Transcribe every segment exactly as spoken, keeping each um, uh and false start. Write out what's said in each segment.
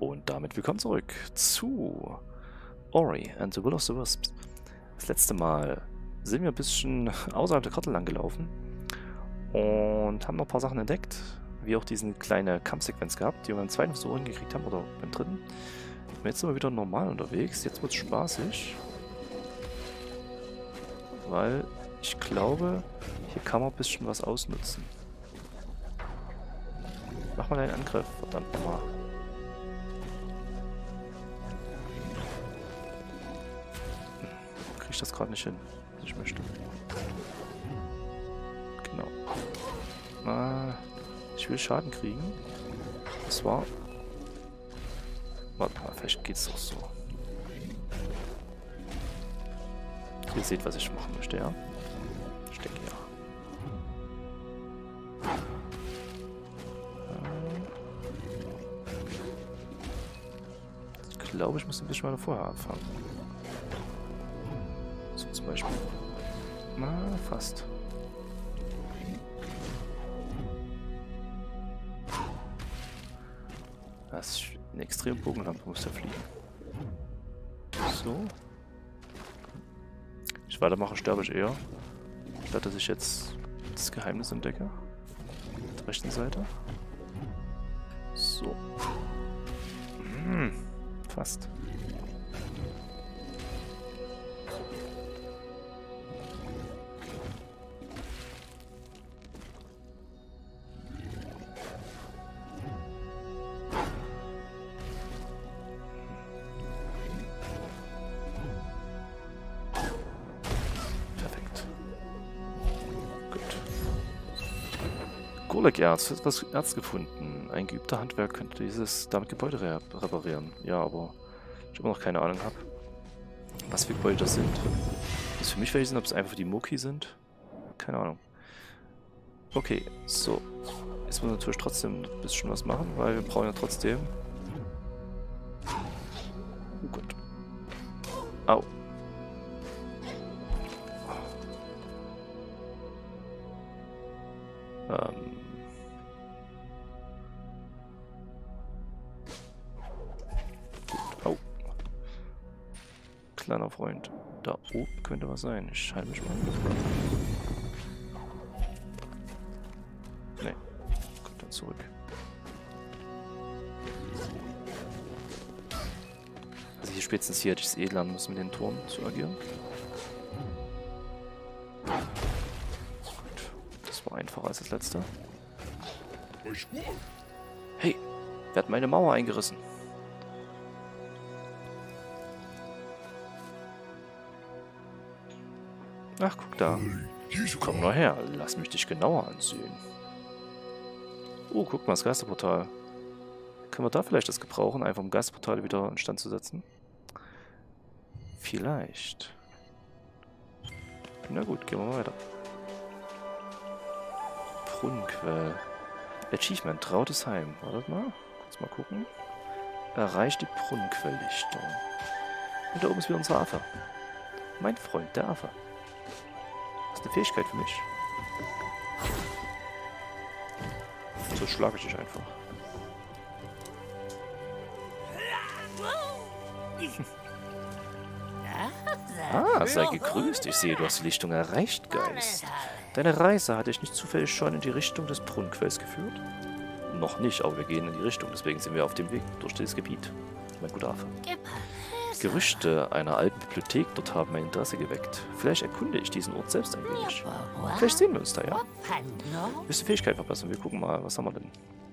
Und damit willkommen zurück zu Ori and the Will of the Wisps. Das letzte Mal sind wir ein bisschen außerhalb der Karte lang gelaufen und haben noch ein paar Sachen entdeckt, wie auch diese kleine Kampfsequenz gehabt, die wir beim zweiten Versuch hingekriegt haben, oder beim dritten. Und jetzt sind wir wieder normal unterwegs, jetzt wird es spaßig, weil ich glaube, hier kann man ein bisschen was ausnutzen. Mach mal einen Angriff, verdammt nochmal. Ich das gerade nicht hin, was ich möchte. Genau. Ah, ich will Schaden kriegen. Das war... Warte mal, vielleicht geht's doch so. Ihr seht, was ich machen möchte, ja? Ich denke, ja. Ich glaube, ich muss ein bisschen mal vorher anfangen. So zum Beispiel. Na, fast. Das ist eine extrem Bogenlampe, muss ja fliegen. So. Ich weitermache, sterbe ich eher. Statt dass ich jetzt das Geheimnis entdecke. Auf der rechten Seite. So. Hm, fast. Golek-Erz, etwas Erz gefunden. Ein geübter Handwerk könnte dieses damit Gebäude re reparieren. Ja, aber ich immer noch keine Ahnung habe, was für Gebäude das sind. Das für mich welche sind, ob es einfach die Moki sind. Keine Ahnung. Okay, so. Jetzt muss man natürlich trotzdem ein bisschen was machen, weil wir brauchen ja trotzdem... Oh Gott. Au. Ähm... Au. Kleiner Freund. Da oben könnte was sein. Ich halte mich mal. Nee. Kommt dann zurück. Also hier spätestens hier hätte ich es eh lernen müssen, mit den Toren zu agieren. Gut. Das war einfacher als das letzte. Hey! Wer hat meine Mauer eingerissen? Ach, guck da. Komm nur her, lass mich dich genauer ansehen. Oh, guck mal, das Geisterportal. Können wir da vielleicht das gebrauchen, einfach um Geisterportale wieder instand zu setzen? Vielleicht. Na gut, gehen wir mal weiter. Brunnenquell. Achievement, trautes Heim. Wartet mal, kurz mal gucken. Erreicht die Brunnenquelllichtung. Und da oben ist wieder unser Affe. Mein Freund, der Affe. Das ist eine Fähigkeit für mich. So schlage ich dich einfach. Ah, sei gegrüßt. Ich sehe, du hast die Lichtung erreicht, Geist. Deine Reise hat dich nicht zufällig schon in die Richtung des Brunnenquells geführt? Noch nicht, aber wir gehen in die Richtung. Deswegen sind wir auf dem Weg durch dieses Gebiet. Mein guter Affe. Gerüchte einer alten Bibliothek dort haben mein Interesse geweckt. Vielleicht erkunde ich diesen Ort selbst ein wenig. Vielleicht sehen wir uns da, ja? Willst du Fähigkeit verbessern? Wir gucken mal, was haben wir denn?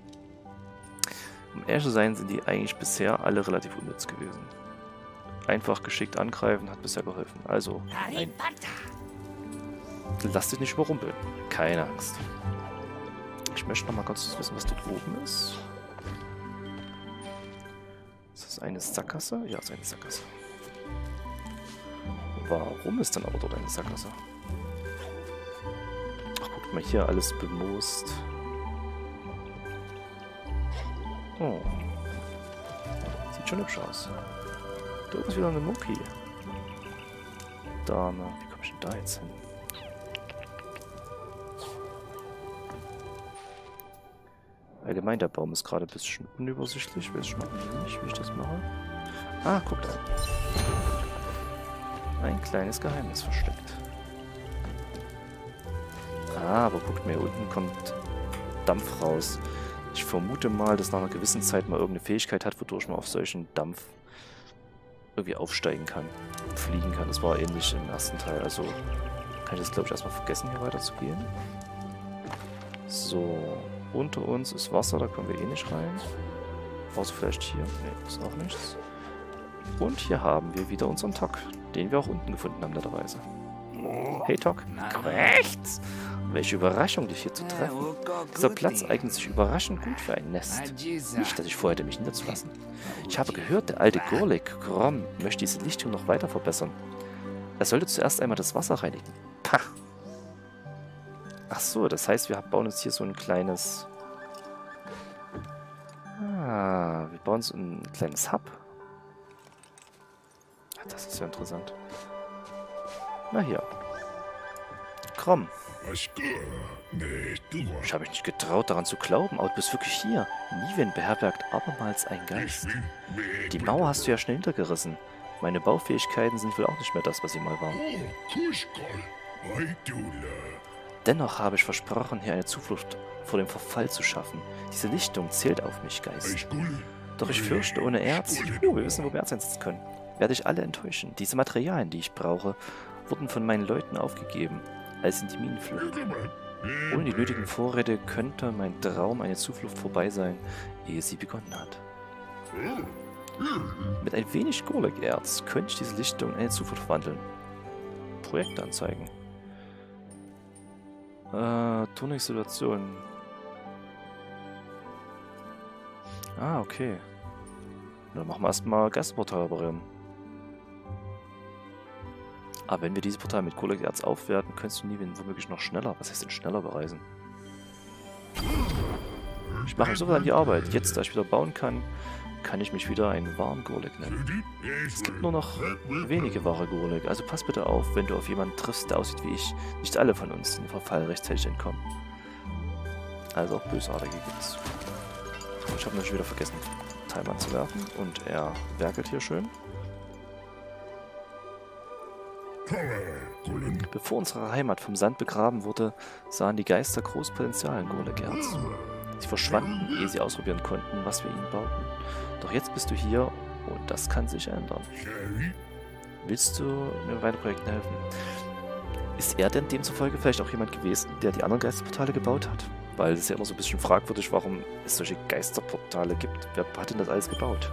Um ehrlich zu sein, sind die eigentlich bisher alle relativ unnütz gewesen. Einfach geschickt angreifen hat bisher geholfen. Also, ein... Lass dich nicht überrumpeln. Keine Angst. Ich möchte noch mal kurz wissen, was dort oben ist. Ist das eine Sackgasse? Ja, es ist eine Sackgasse. Warum ist denn aber dort eine Sackgasse? Ach, guckt mal hier, alles bemoost. Oh. Sieht schon hübsch aus. Da oben ist wieder eine Moki. Dame. Wie komme ich denn da jetzt hin? Allgemein, der Baum ist gerade ein bisschen unübersichtlich. Ich weiß schon noch nicht, wie ich das mache. Ah, guckt an. Ein kleines Geheimnis versteckt. Ah, aber guckt mal, hier unten kommt Dampf raus. Ich vermute mal, dass nach einer gewissen Zeit man irgendeine Fähigkeit hat, wodurch man auf solchen Dampf irgendwie aufsteigen kann. Fliegen kann. Das war ähnlich im ersten Teil. Also kann ich das, glaube ich, erstmal vergessen, hier weiter zu gehen. So. Unter uns ist Wasser, da kommen wir eh nicht rein. Außer vielleicht hier. Ne, ist auch nichts. Und hier haben wir wieder unseren Tok, den wir auch unten gefunden haben, netterweise. Hey Tok. Rechts! Welche Überraschung, dich hier zu treffen. Dieser Platz eignet sich überraschend gut für ein Nest. Nicht, dass ich vorhätte, mich niederzulassen. Ich habe gehört, der alte Gurlik, Grom, möchte diese Lichtung noch weiter verbessern. Er sollte zuerst einmal das Wasser reinigen. Pah! Ach so, das heißt, wir bauen uns hier so ein kleines... Ah, wir bauen so ein kleines Hub. Das ist ja interessant. Na hier. Komm. Ich habe mich nicht getraut, daran zu glauben, aber du bist wirklich hier. Niven beherbergt abermals einen Geist. Die Mauer hast du ja schnell hintergerissen. Meine Baufähigkeiten sind wohl auch nicht mehr das, was sie mal waren. Dennoch habe ich versprochen, hier eine Zuflucht vor dem Verfall zu schaffen. Diese Lichtung zählt auf mich, Geist. Doch ich fürchte, ohne Erz, oh, wir wissen, wo wir Erz einsetzen können, werde ich alle enttäuschen. Diese Materialien, die ich brauche, wurden von meinen Leuten aufgegeben, als in die Minen flogen. Ohne die nötigen Vorräte könnte mein Traum eine Zuflucht vorbei sein, ehe sie begonnen hat. Mit ein wenig Gurlik-Erz könnte ich diese Lichtung in eine Zuflucht verwandeln. Projektanzeigen. Äh, Turnix-Situation. Ah, okay. Dann machen wir erstmal Geisterportal reparieren. Aber wenn wir dieses Portal mit Gurlik-Erz aufwerten, könntest du nie womöglich noch schneller. Was heißt denn schneller bereisen? Ich mache mich sofort an die Arbeit. Jetzt, da ich wieder bauen kann, kann ich mich wieder ein Warm-Gurlik nennen. Es gibt nur noch wenige wahre Gurlik, also pass bitte auf, wenn du auf jemanden triffst, der aussieht wie ich. Nicht alle von uns den Verfall rechtzeitig entkommen. Also auch Bösartige gibt's. Ich habe natürlich wieder vergessen, Time anzuwerfen und er werkelt hier schön. Bevor unsere Heimat vom Sand begraben wurde, sahen die Geister großes Potenzial in Gurlik-Erz. Sie verschwanden, ehe sie ausprobieren konnten, was wir ihnen bauten. Doch jetzt bist du hier und das kann sich ändern. Willst du mir bei weiteren Projekten helfen? Ist er denn demzufolge vielleicht auch jemand gewesen, der die anderen Geisterportale gebaut hat? Weil es ist ja immer so ein bisschen fragwürdig, warum es solche Geisterportale gibt. Wer hat denn das alles gebaut?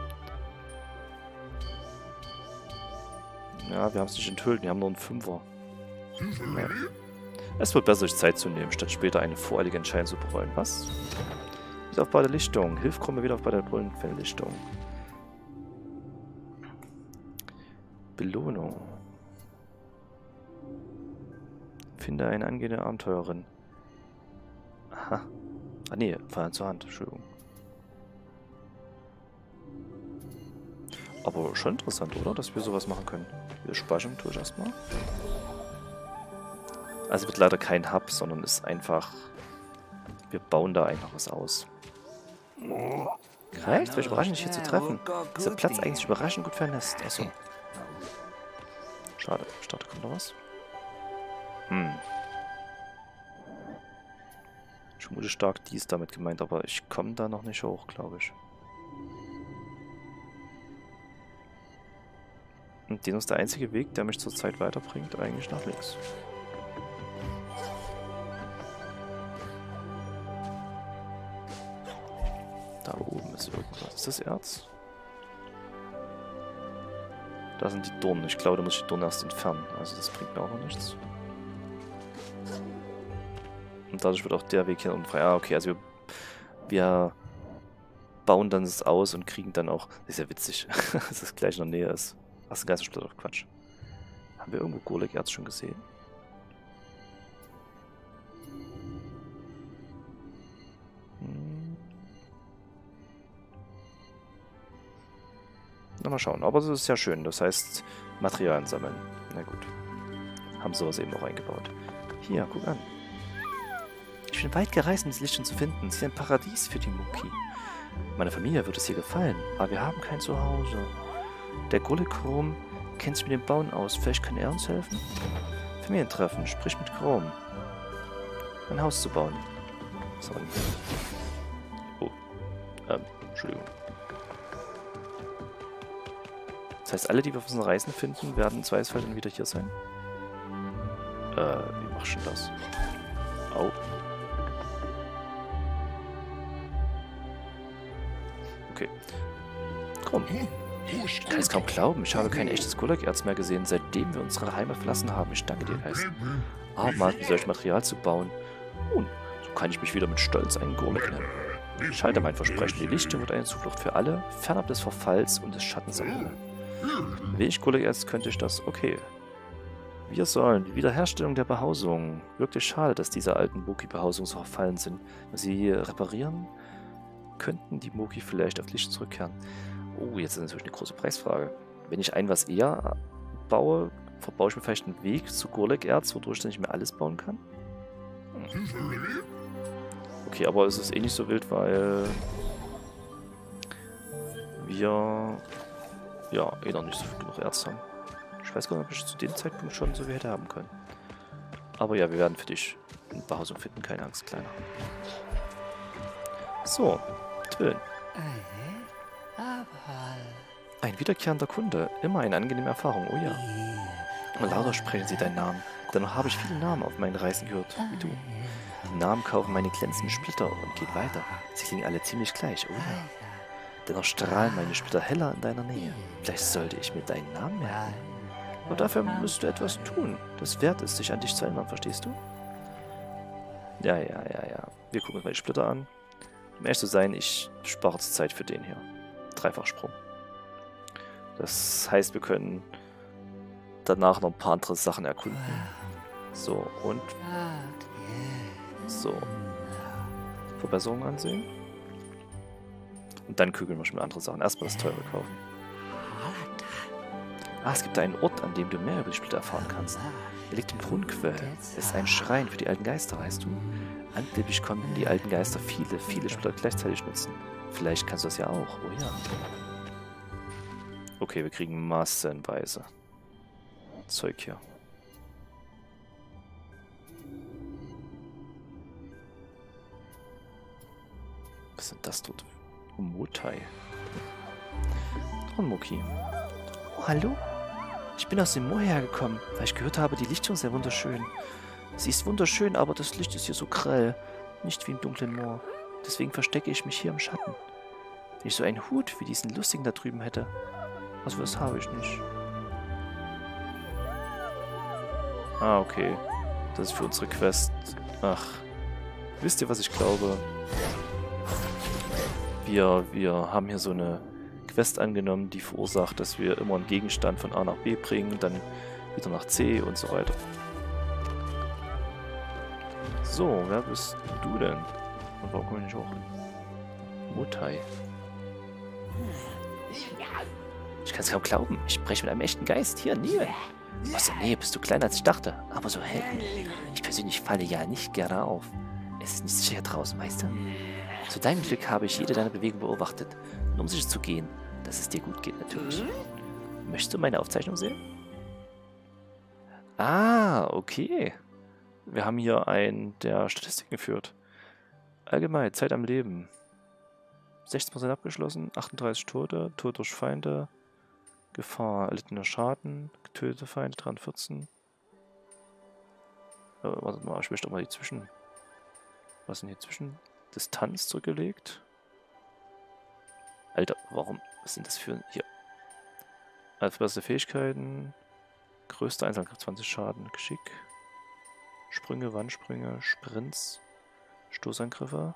Ja, wir haben es nicht enthüllt, wir haben nur einen Fünfer. Ja. Es wird besser, sich Zeit zu nehmen, statt später eine voreilige Entscheidung zu bereuen. Was? Wieder auf bei der Lichtung. Hilf Krumme wieder auf bei der Bullenfelllichtung. Belohnung. Finde eine angehende Abenteurerin. Aha. Ah nee, von Hand zur Hand, Entschuldigung. Aber schon interessant, oder? Dass wir sowas machen können. Wir speichern, tue ich erstmal. Also wird leider kein Hub, sondern ist einfach... Wir bauen da einfach was aus. Reicht, welch überraschend, dich hier zu treffen. Dieser Platz eigentlich überraschend gut für ein Nest. Achso. Schade. Ich dachte, kommt noch was. Hm. Ich vermute stark, die ist damit gemeint, aber ich komme da noch nicht hoch, glaube ich. Und den ist der einzige Weg, der mich zurzeit weiterbringt, eigentlich nach links. Da oben ist irgendwas. Ist das Erz? Da sind die Dornen. Ich glaube, da muss ich die Dornen erst entfernen. Also das bringt mir auch noch nichts. Und dadurch wird auch der Weg hier unten frei. Ah, okay, also wir, wir bauen dann das aus und kriegen dann auch... Das ist ja witzig, dass das gleich in der Nähe ist. Was ein Geistersplitter, Quatsch. Haben wir irgendwo Gurlik-Erz schon gesehen? Hm. Na, mal schauen. Aber das ist ja schön. Das heißt, Materialien sammeln. Na gut. Haben sowas eben auch eingebaut. Hier, guck an. Ich Ich bin weit gereist, um diese Lichtung zu finden. Sie ist ein Paradies für die Muki. Meiner Familie wird es hier gefallen, aber wir haben kein Zuhause. Der Gullik-Chrom kennt sich mit dem Bauen aus. Vielleicht kann er uns helfen? Familientreffen. Sprich mit Chrom. Ein Haus zu bauen. Sorry. Oh. Ähm, Entschuldigung. Das heißt, alle, die wir auf unseren Reisen finden, werden im Zweifelsfall dann wieder hier sein? Äh, wie machst du das? Au. Okay. Komm. Ich kann es kaum glauben. Ich habe kein echtes Gullik-Erz mehr gesehen, seitdem wir unsere Heimat verlassen haben. Ich danke dir, Geist. Abermals mit solchem Material zu bauen. Nun, so kann ich mich wieder mit Stolz einen Gullik nennen. Ich halte mein Versprechen. Die Lichtung wird eine Zuflucht für alle, fernab des Verfalls und des Schattens am Himmel. Will ich Gullik-Erz, könnte ich das. Okay. Wir sollen die Wiederherstellung der Behausung. Wirklich schade, dass diese alten Muki-Behausungen so verfallen sind. Wenn sie reparieren, könnten die Muki vielleicht auf Licht zurückkehren. Oh, jetzt ist natürlich eine große Preisfrage. Wenn ich ein was eher baue, verbaue ich mir vielleicht einen Weg zu Gullik-Erz, wodurch ich dann nicht mehr alles bauen kann? Hm. Okay, aber es ist eh nicht so wild, weil wir ja eh noch nicht so genug Erz haben. Ich weiß gar nicht, ob ich zu dem Zeitpunkt schon so viel hätte haben können. Aber ja, wir werden für dich eine Behausung finden, keine Angst, Kleiner. So, Twin. Ein wiederkehrender Kunde, immer eine angenehme Erfahrung, oh ja. Und lauter sprechen sie deinen Namen. Dennoch habe ich viele Namen auf meinen Reisen gehört, wie du. Die Namen kaufen meine glänzenden Splitter und gehen weiter. Sie klingen alle ziemlich gleich, oh ja. Dennoch strahlen meine Splitter heller in deiner Nähe. Vielleicht sollte ich mir deinen Namen merken. Aber dafür musst du etwas tun, das wert ist, sich an dich zu erinnern, verstehst du? Ja, ja, ja, ja. Wir gucken uns mal die Splitter an. Um ehrlich zu sein, ich spare jetzt Zeit für den hier. Dreifachsprung. Das heißt, wir können danach noch ein paar andere Sachen erkunden. So, und so. Verbesserungen ansehen. Und dann kügeln wir schon mal andere Sachen. Erstmal das Teure kaufen. Ah, es gibt einen Ort, an dem du mehr über die Splitter erfahren kannst. Er liegt im Brunnenquell. Es ist ein Schrein für die alten Geister, weißt du. Angeblich konnten die alten Geister viele, viele Splitter gleichzeitig nutzen. Vielleicht kannst du das ja auch, oh ja. Okay, wir kriegen massenweise Zeug hier. Was ist denn das dort? Mutai. Muki. Oh, hallo? Ich bin aus dem Moor hergekommen, weil ich gehört habe, die Lichtung sei wunderschön. Sie ist wunderschön, aber das Licht ist hier so grell. Nicht wie im dunklen Moor. Deswegen verstecke ich mich hier im Schatten. Wenn ich so einen Hut wie diesen lustigen da drüben hätte. Also das habe ich nicht. Ah, okay. Das ist für unsere Quest. Ach. Wisst ihr, was ich glaube? Wir, wir haben hier so eine Quest angenommen, die verursacht, dass wir immer einen Gegenstand von A nach B bringen, dann wieder nach C und so weiter. So, wer bist du denn? Und warum komme ich nicht hoch? Mutai. Ich kann es kaum glauben. Ich spreche mit einem echten Geist. Hier, Niel. Aus der Nähe bist du kleiner, als ich dachte. Aber so hell. Ich persönlich falle ja nicht gerne auf. Es ist nicht sicher hier draußen, weißt du? Zu deinem Glück habe ich jede deiner Bewegungen beobachtet. Und um sicher zu gehen, dass es dir gut geht, natürlich. Möchtest du meine Aufzeichnung sehen? Ah, okay. Wir haben hier einen, der Statistiken führt. Allgemein, Zeit am Leben. sechzehn Prozent abgeschlossen, achtunddreißig Tote, Tod durch Feinde, Gefahr, erlittener Schaden, getötete Feinde, dreihundertvierzehn. Äh, warte mal, ich möchte doch mal die Zwischen... Was ist denn hier zwischen? Distanz zurückgelegt. Alter, warum? Was sind das für... Hier. Verbesserte Fähigkeiten. Größter Einzelangriff, zwanzig Schaden. Geschick. Sprünge, Wandsprünge, Sprints. Stoßangriffe.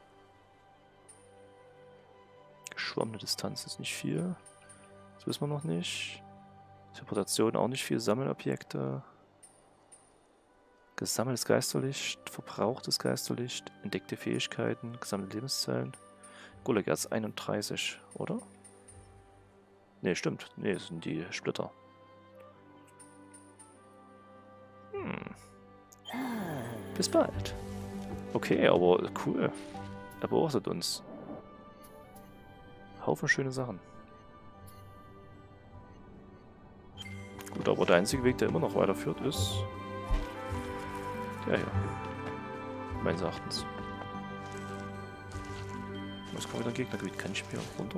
Geschwommene Distanz ist nicht viel. Das wissen wir noch nicht. Teleportation auch nicht viel. Sammelobjekte. Gesammeltes Geisterlicht. Verbrauchtes Geisterlicht. Entdeckte Fähigkeiten. Gesammelte Lebenszellen. Gullik-Erz einunddreißig, oder? Ne, stimmt. Ne, das sind die Splitter. Hm. Bis bald. Okay, aber cool. Er beobachtet uns. Haufen schöne Sachen. Gut, aber der einzige Weg, der immer noch weiterführt, ist der hier. Meines Erachtens. Was kommt wieder ein Gegnergebiet? Kann ich mir runter?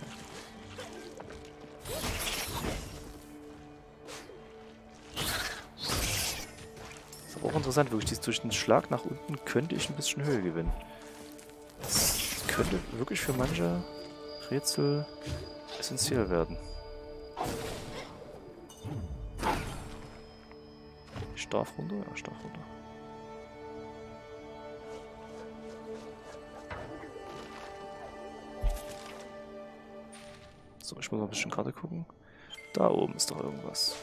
Ist aber auch interessant, wirklich durch den Schlag nach unten könnte ich ein bisschen Höhe gewinnen. Das könnte wirklich für manche Rätsel essentiell werden. Ich darf runter? Ja, ich darf runter. So, ich muss noch ein bisschen Karte gucken. Da oben ist doch irgendwas.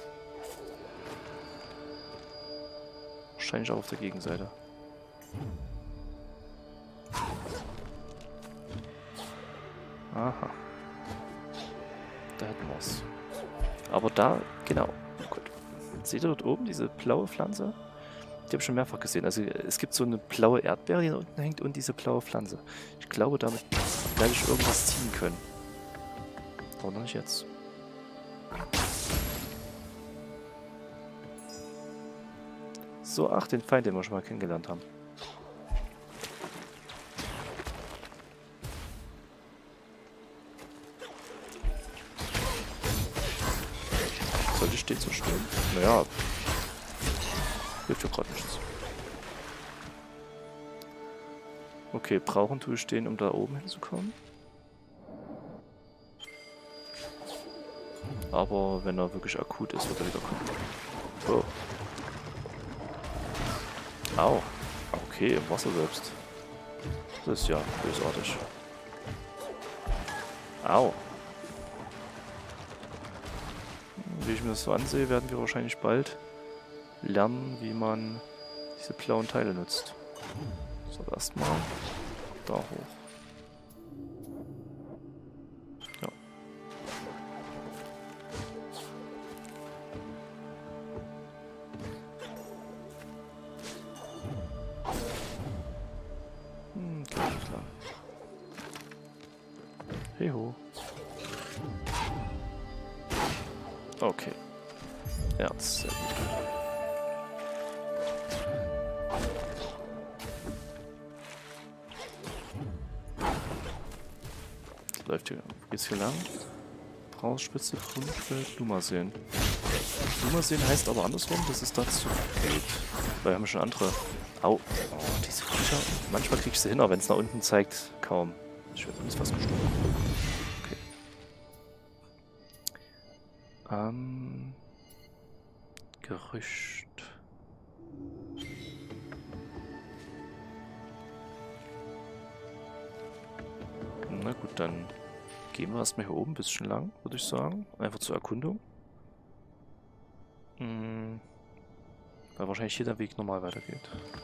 Wahrscheinlich auch auf der Gegenseite. Aha. Da hätten wir es. Aber da, genau. Gut. Seht ihr dort oben diese blaue Pflanze? Die habe ich schon mehrfach gesehen. Also es gibt so eine blaue Erdbeere, die da unten hängt, und diese blaue Pflanze. Ich glaube, damit werde ich irgendwas ziehen können. Aber noch nicht jetzt. So, ach, den Feind, den wir schon mal kennengelernt haben. Sollte ich den so stehen? Naja. Hilft ja gerade nichts. Okay, brauchen tue ich den, um da oben hinzukommen. Aber wenn er wirklich akut ist, wird er wieder kommen. Oh. Au. Okay, im Wasser selbst. Das ist ja bösartig. Au. Wie ich mir das so ansehe, werden wir wahrscheinlich bald lernen, wie man diese blauen Teile nutzt. So, erstmal da hoch. Ja. Hm, okay, klar. Hey ho. Okay. Erz, sehr gut. Das läuft hier. Wo geht's hier lang? Brausspitze, Grundfeld, Lummerseen. Lummerseen heißt aber andersrum, dass es dazu geht. Weil wir haben schon andere. Au. Oh, diese Viecher. Manchmal krieg ich sie hin, aber wenn es nach unten zeigt, kaum. Ich werde uns fast gestorben. Okay. Ähm. Gerücht. Na gut, dann gehen wir erstmal hier oben ein bisschen lang, würde ich sagen. Einfach zur Erkundung. Hm. Weil wahrscheinlich hier der Weg normal weitergeht.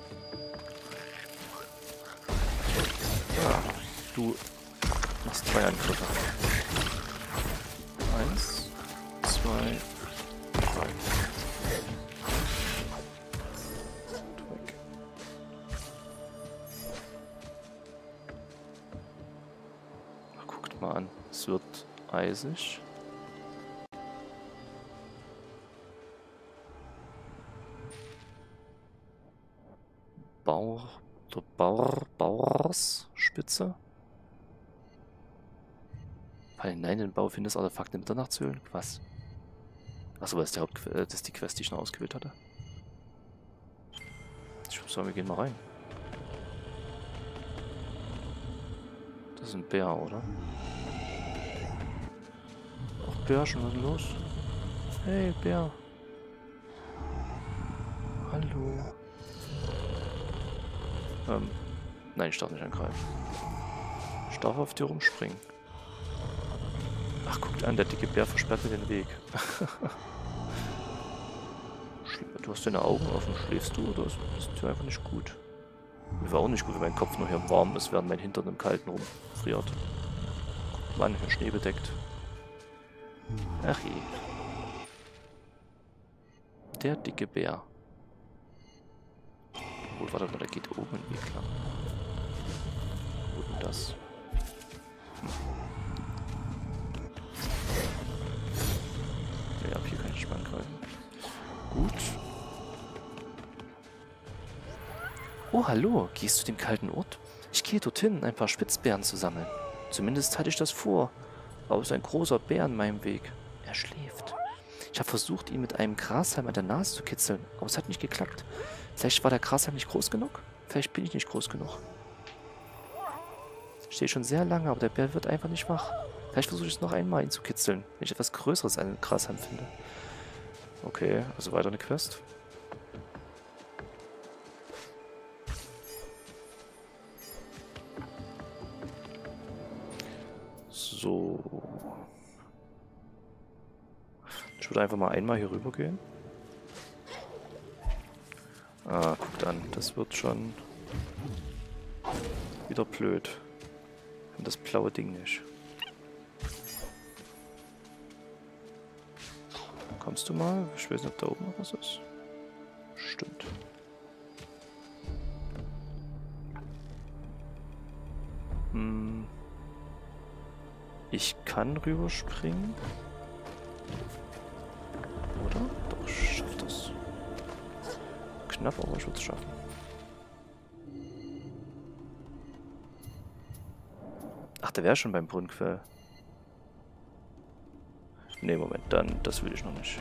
Ja, du machst zwei Angriffe. Eins, zwei, drei. Weg. Ach, guckt mal an, es wird eisig. Bauer, der Bauer, Bauersspitze. Fallen nein, den Bau findest Artefakte in Mitternachtshöhlen? Was? Achso, das ist die Haupt äh, das ist die Quest, die ich noch ausgewählt hatte. Ich würde sagen, wir gehen mal rein. Das ist ein Bär, oder? Ach, Bärchen, was ist denn los? Hey, Bär. Hallo. Ähm, nein, ich darf nicht angreifen. Ich darf auf dir rumspringen. Ach, guckt an, der dicke Bär versperrt mir den Weg. Du hast deine Augen offen, schläfst du oder ist es dir einfach nicht gut? Mir war auch nicht gut, wenn mein Kopf nur hier warm ist, während mein Hintern im Kalten rumfriert. Mann, hier Schnee bedeckt. Ach je. Der dicke Bär. Obwohl, warte mal, da geht oben ein Weg lang. Wo denn das? Hm. Ja, ab hier kann ich nicht mehr angreifen. Gut. Oh, hallo. Gehst du dem kalten Ort? Ich gehe dorthin, ein paar Spitzbären zu sammeln. Zumindest hatte ich das vor. Aber es ist ein großer Bär in meinem Weg. Er schläft. Ich habe versucht, ihn mit einem Grashalm an der Nase zu kitzeln, aber es hat nicht geklappt. Vielleicht war der Grashalm nicht groß genug? Vielleicht bin ich nicht groß genug. Ich stehe schon sehr lange, aber der Bär wird einfach nicht wach. Vielleicht versuche ich es noch einmal, ihn zu kitzeln, wenn ich etwas Größeres an den Grashalm finde. Okay, also weiter eine Quest. So. Ich würde einfach mal einmal hier rüber gehen. Ah, guckt an, das wird schon wieder blöd. Und das blaue Ding nicht. Kommst du mal? Ich weiß nicht, ob da oben noch was ist. Stimmt. Hm. Ich kann rüberspringen. Oder? Doch, ich schaff das. Knapp, aber ich würde es schaffen. Ach, der wäre schon beim Brunnenquell. Ne, Moment, dann, das will ich noch nicht.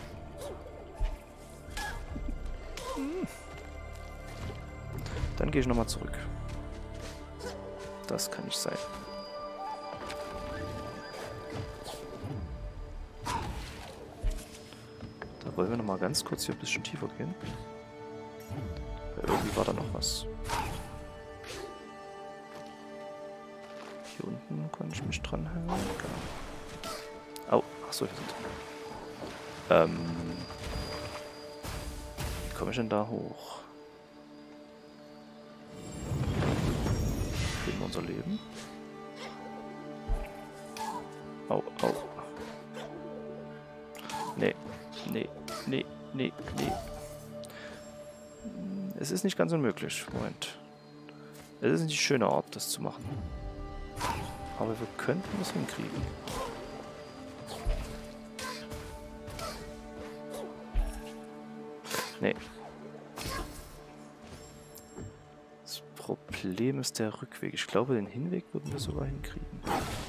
Hm. Dann gehe ich nochmal zurück. Das kann nicht sein. Da wollen wir nochmal ganz kurz hier ein bisschen tiefer gehen. Weil irgendwie war da noch was. Hier unten kann ich mich dran halten. Genau. Au, achso, hier sind. Ähm. Wie komme ich denn da hoch? Geben wir unser Leben. Au, au. Nee, nee, nee, nee, nee. Es ist nicht ganz unmöglich. Moment. Es ist nicht die schöne Art, das zu machen. Aber wir könnten das hinkriegen. Nee. Das Problem ist der Rückweg. Ich glaube, den Hinweg würden wir sogar hinkriegen.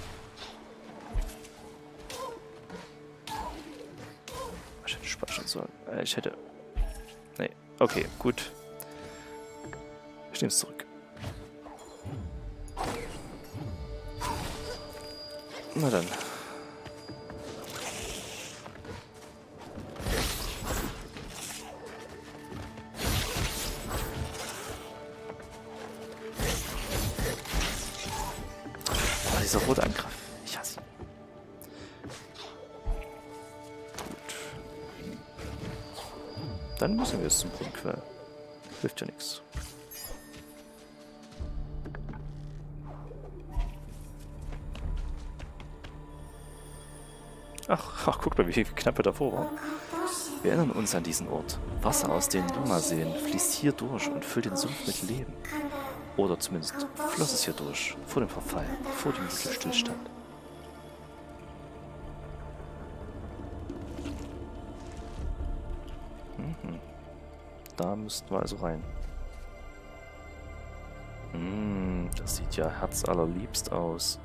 Ich hätte speichern sollen. Äh, ich hätte... Nee. Okay, gut. Ich nehme es zurück. Na dann. Oh, dieser rote Angriff. Ich hasse ihn. Gut. Dann müssen wir jetzt zum Brunnenquell. Hilft ja nichts. Ach, ach, guck mal, wie knapp er davor war. Wir erinnern uns an diesen Ort. Wasser aus den Luma-Seen fließt hier durch und füllt den Sumpf mit Leben. Oder zumindest floss es hier durch, vor dem Verfall, vor dem Stillstand. Mhm. Da müssten wir also rein. Mhm, das sieht ja herzallerliebst aus.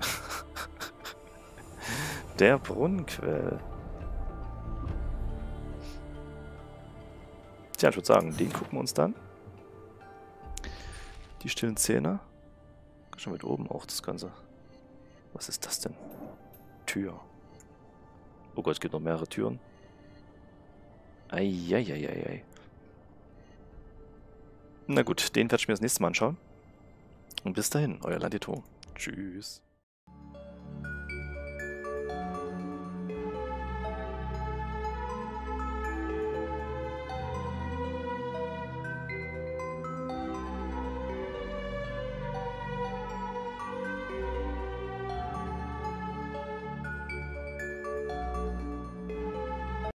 Der Brunnenquell. Tja, ich würde sagen, den gucken wir uns dann. Die stillen Zähne. Schon mit oben auch das Ganze. Was ist das denn? Tür. Oh Gott, es gibt noch mehrere Türen. Eieieiei. Na gut, den werde ich mir das nächste Mal anschauen. Und bis dahin, euer Landito. Tschüss.